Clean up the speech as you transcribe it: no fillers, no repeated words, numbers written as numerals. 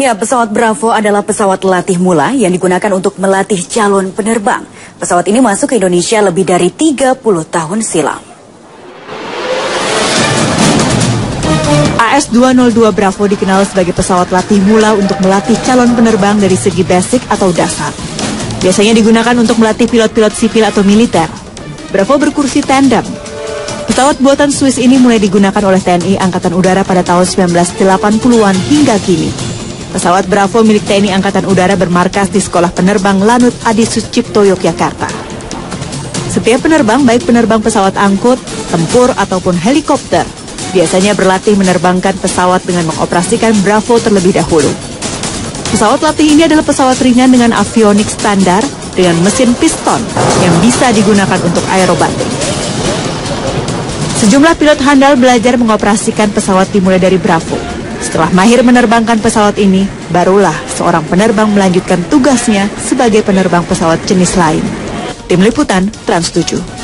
Ya, pesawat Bravo adalah pesawat latih mula yang digunakan untuk melatih calon penerbang. Pesawat ini masuk ke Indonesia lebih dari 30 tahun silam. AS202 Bravo dikenal sebagai pesawat latih mula untuk melatih calon penerbang dari segi basic atau dasar. Biasanya digunakan untuk melatih pilot-pilot sipil atau militer. Bravo berkursi tandem. Pesawat buatan Swiss ini mulai digunakan oleh TNI Angkatan Udara pada tahun 1980-an hingga kini. Pesawat Bravo milik TNI Angkatan Udara bermarkas di Sekolah Penerbang Lanut Adi Sucipto, Yogyakarta. Setiap penerbang, baik penerbang pesawat angkut, tempur, ataupun helikopter, biasanya berlatih menerbangkan pesawat dengan mengoperasikan Bravo terlebih dahulu. Pesawat latih ini adalah pesawat ringan dengan avionik standar dengan mesin piston yang bisa digunakan untuk aerobatik. Sejumlah pilot handal belajar mengoperasikan pesawat dimulai dari Bravo. Setelah mahir menerbangkan pesawat ini, barulah seorang penerbang melanjutkan tugasnya sebagai penerbang pesawat jenis lain. Tim Liputan, Trans 7.